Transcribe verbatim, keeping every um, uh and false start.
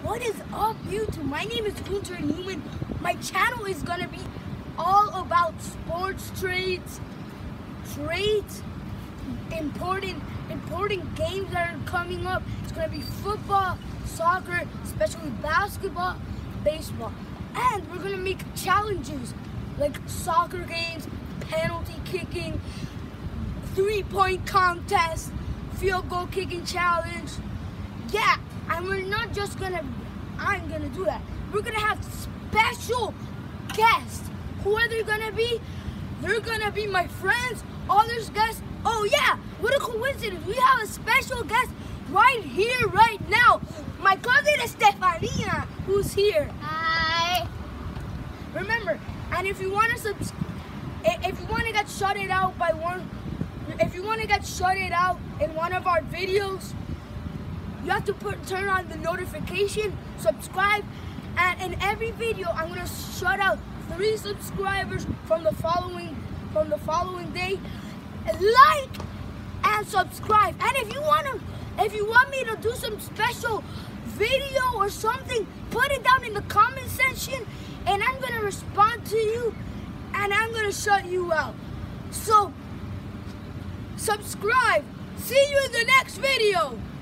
What is up, YouTube? My name is Gunter Newman. My channel is gonna be all about sports trades, trades, important, important games that are coming up. It's gonna be football, soccer, especially basketball, baseball, and we're gonna make challenges like soccer games, penalty kicking, three-point contest, field goal kicking challenge. Yeah, and we're not just gonna, I'm gonna do that. We're gonna have special guests. Who are they gonna be? They're gonna be my friends, others guests. Oh yeah, what a coincidence. We have a special guest right here, right now. My cousin Estefania, who's here. Hi. Remember, and if you wanna subs if you wanna get shouted out by one, if you wanna get shouted out in one of our videos, you have to put turn on the notification, subscribe, and in every video I'm gonna shout out three subscribers from the following from the following day. Like and subscribe. And if you wanna if you want me to do some special video or something, put it down in the comment section and I'm gonna respond to you and I'm gonna shout you out. So subscribe. See you in the next video.